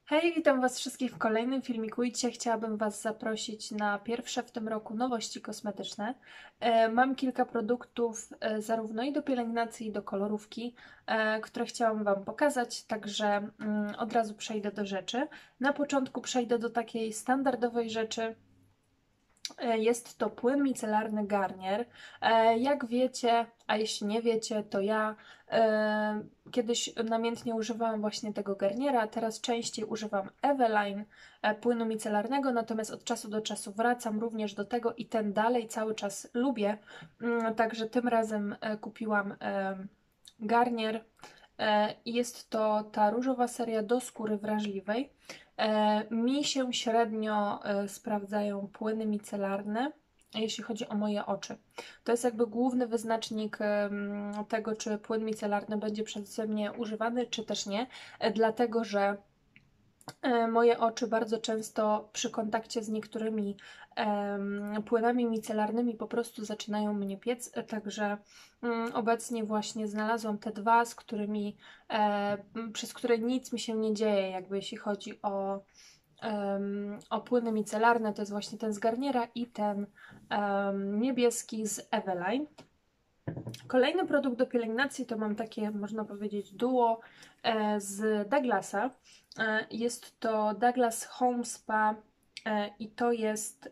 Hej, witam Was wszystkich w kolejnym filmiku i dzisiaj chciałabym Was zaprosić na pierwsze w tym roku nowości kosmetyczne. Mam kilka produktów zarówno i do pielęgnacji, i do kolorówki, które chciałam Wam pokazać, także od razu przejdę do rzeczy. Na początku przejdę do takiej standardowej rzeczy. Jest to płyn micelarny Garnier. Jak wiecie, a jeśli nie wiecie, to ja kiedyś namiętnie używałam właśnie tego Garniera, teraz częściej używam Eveline płynu micelarnego, natomiast od czasu do czasu wracam również do tego i ten dalej cały czas lubię. Także tym razem kupiłam Garnier. Jest to ta różowa seria do skóry wrażliwej. Mi się średnio sprawdzają płyny micelarne, jeśli chodzi o moje oczy. To jest jakby główny wyznacznik tego, czy płyn micelarny będzie przeze mnie używany, czy też nie, dlatego że moje oczy bardzo często przy kontakcie z niektórymi płynami micelarnymi po prostu zaczynają mnie piec, także obecnie właśnie znalazłam te dwa, przez które nic mi się nie dzieje, jakby jeśli chodzi o płyny micelarne. To jest właśnie ten z Garniera i ten niebieski z Eveline. Kolejny produkt do pielęgnacji to mam takie, można powiedzieć, duo z Douglasa. Jest to Douglas Home Spa i to jest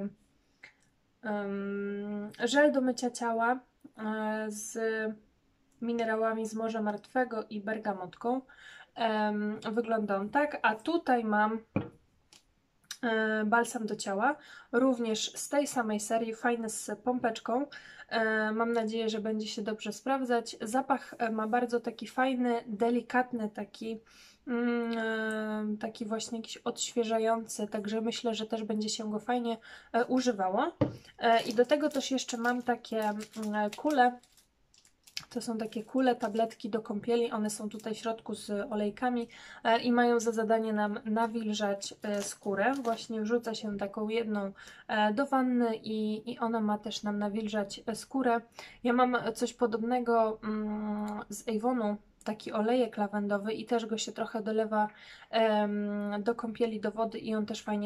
żel do mycia ciała z minerałami z Morza Martwego i bergamotką. Wygląda on tak, a tutaj mam balsam do ciała, również z tej samej serii, fajny z pompeczką. Mam nadzieję, że będzie się dobrze sprawdzać. Zapach ma bardzo taki fajny, delikatny, taki właśnie jakiś odświeżający, także myślę, że też będzie się go fajnie używało. I do tego też jeszcze mam takie kule. To są takie kule, tabletki do kąpieli, one są tutaj w środku z olejkami i mają za zadanie nam nawilżać skórę. Właśnie wrzuca się taką jedną do wanny i ona ma też nam nawilżać skórę. Ja mam coś podobnego z Avonu, taki olejek lawendowy i też go się trochę dolewa do kąpieli, do wody i on też fajnie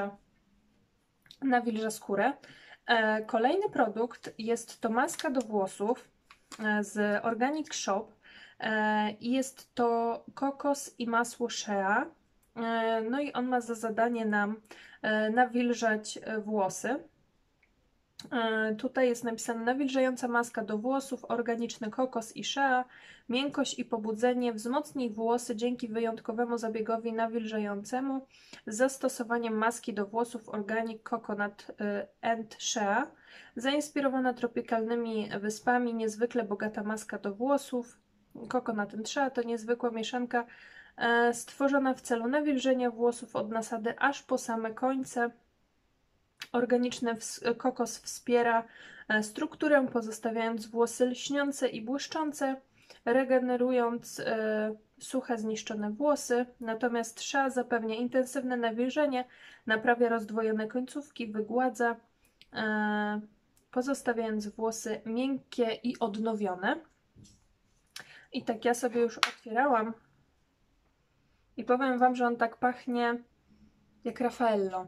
nawilża skórę. Kolejny produkt jest to maska do włosów z Organic Shop i jest to kokos i masło shea. No i on ma za zadanie nam nawilżać włosy. Tutaj jest napisane nawilżająca maska do włosów, organiczny kokos i shea, miękkość i pobudzenie, wzmocnij włosy dzięki wyjątkowemu zabiegowi nawilżającemu z zastosowaniem maski do włosów Organic Coconut and Shea. Zainspirowana tropikalnymi wyspami, niezwykle bogata maska do włosów. Coconut and Shea to niezwykła mieszanka stworzona w celu nawilżenia włosów od nasady aż po same końce. Organiczny kokos wspiera strukturę, pozostawiając włosy lśniące i błyszczące, regenerując suche, zniszczone włosy. Natomiast shea zapewnia intensywne nawilżenie, naprawia rozdwojone końcówki, wygładza, pozostawiając włosy miękkie i odnowione. I tak ja sobie już otwierałam i powiem Wam, że on tak pachnie jak Raffaello.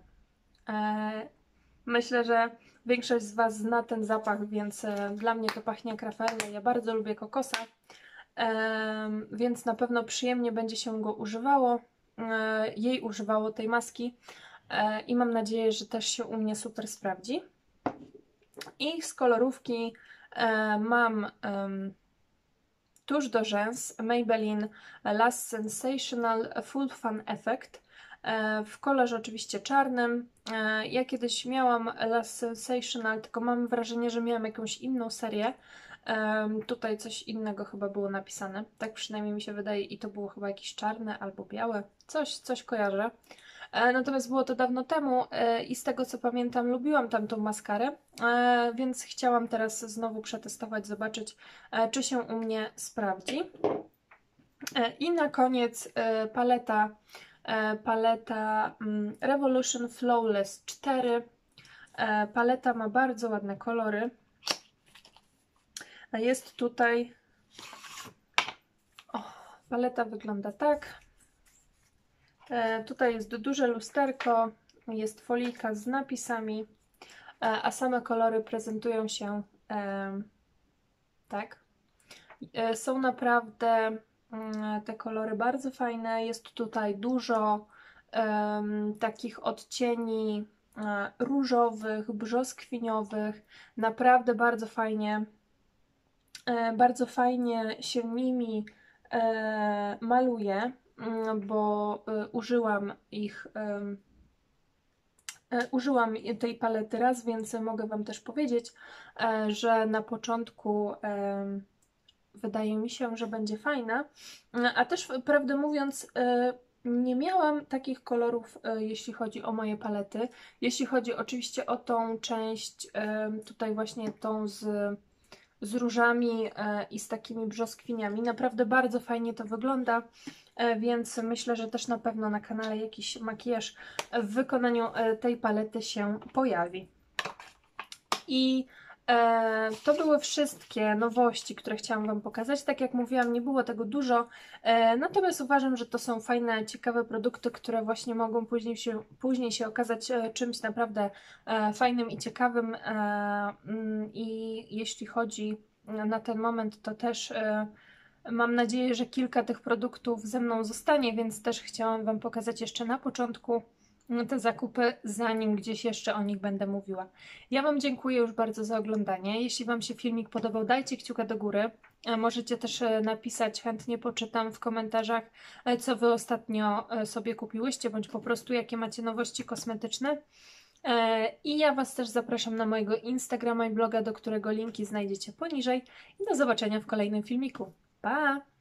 Myślę, że większość z Was zna ten zapach, więc dla mnie to pachnie jak Raffaello. Ja bardzo lubię kokosa, więc na pewno przyjemnie będzie się go używało, jej używało tej maski i mam nadzieję, że też się u mnie super sprawdzi. I z kolorówki mam tusz do rzęs Maybelline Last Sensational Full Fun Effect w kolorze oczywiście czarnym. Ja kiedyś miałam Last Sensational, tylko mam wrażenie, że miałam jakąś inną serię. Tutaj coś innego chyba było napisane, tak przynajmniej mi się wydaje i to było chyba jakieś czarne albo białe, coś kojarzę. Natomiast było to dawno temu i z tego co pamiętam lubiłam tamtą maskarę, więc chciałam teraz znowu przetestować, zobaczyć czy się u mnie sprawdzi. I na koniec paleta Revolution Flawless 4. Paleta ma bardzo ładne kolory. Jest tutaj... paleta wygląda tak. Tutaj jest duże lusterko, jest folijka z napisami, a same kolory prezentują się tak. Są naprawdę te kolory bardzo fajne. Jest tutaj dużo takich odcieni różowych, brzoskwiniowych. Naprawdę bardzo fajnie się nimi maluje, bo użyłam tej palety raz, więc mogę Wam też powiedzieć, że na początku wydaje mi się, że będzie fajna, a też prawdę mówiąc nie miałam takich kolorów, jeśli chodzi o moje palety. Jeśli chodzi oczywiście o tą część tutaj właśnie tą z różami i z takimi brzoskwiniami. Naprawdę bardzo fajnie to wygląda, więc myślę, że też na pewno na kanale jakiś makijaż w wykonaniu tej palety się pojawi. I to były wszystkie nowości, które chciałam Wam pokazać. Tak jak mówiłam, nie było tego dużo, natomiast uważam, że to są fajne, ciekawe produkty, które właśnie mogą później się okazać czymś naprawdę fajnym i ciekawym. I jeśli chodzi na ten moment, to też mam nadzieję, że kilka tych produktów ze mną zostanie, więc też chciałam Wam pokazać jeszcze na początku te zakupy, zanim gdzieś jeszcze o nich będę mówiła. Ja Wam dziękuję już bardzo za oglądanie. Jeśli Wam się filmik podobał, dajcie kciuka do góry. Możecie też napisać, chętnie poczytam w komentarzach, co Wy ostatnio sobie kupiłyście, bądź po prostu jakie macie nowości kosmetyczne. I ja Was też zapraszam na mojego Instagrama i bloga, do którego linki znajdziecie poniżej. I do zobaczenia w kolejnym filmiku. Pa!